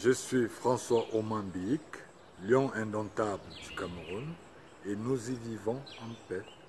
Je suis François Omambik, lion indomptable du Cameroun, et nous y vivons en paix.